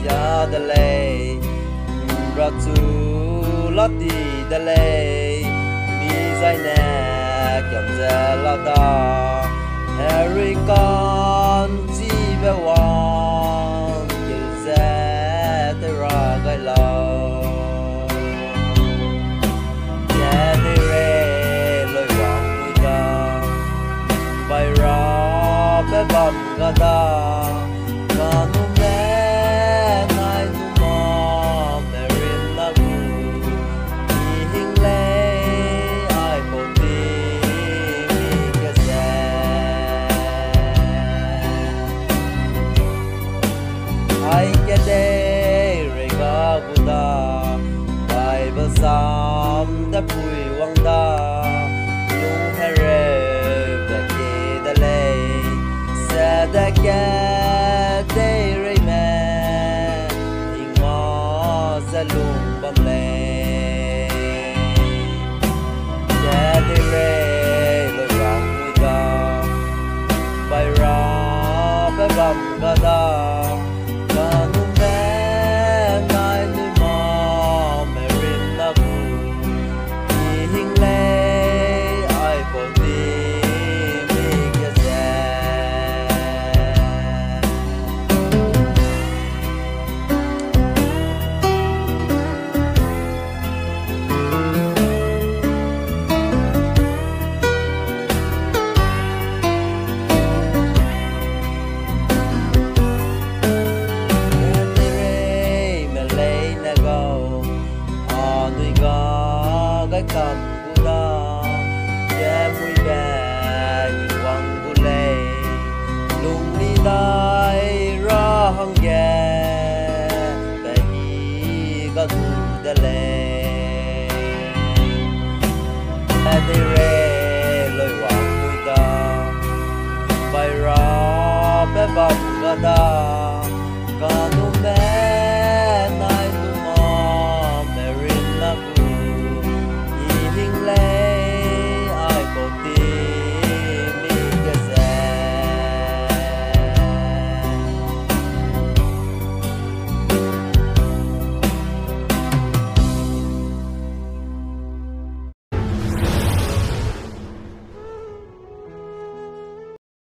delei ratu lati delei mi zai ne kyam zela da Harry con chi be wan you zet the ragai lo Kedei loi wang mui da bai ra be bam ga da kanu me nai nu ma merin na gu ni hing le ai po ti mi ke se ai Kedei re ga gu da bai ba sam da pui wang da lung here be ke delei sa da Kedei re me ing ma sa lung bam le Kedei re loi wang mui da bai ra be bam ga da kanu me nai nu ma merin na gu ni hing le ai po ti mi ke se Kam buda ye mui be ni wang bu le lung ni dai ra hang ye be hi ga du de le re loi wang mui da bai ra be bam ga da